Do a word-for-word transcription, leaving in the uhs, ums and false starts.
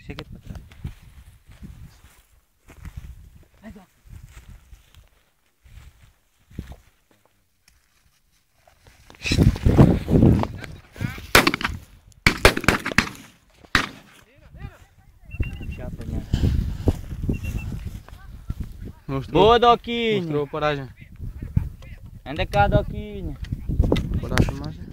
Chega para trás. Mostrou, boa, Doquinha. Mostrou a paragem. Anda cá, Doquinha. Paragem mais.